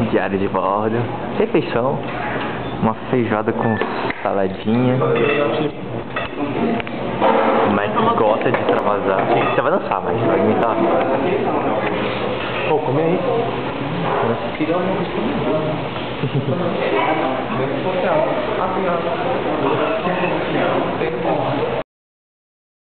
diária de bordo. Refeição. Uma feijoada com saladinha. O Max gosta de extravasar. Você vai dançar, mas vai imitar. Pô, come aí.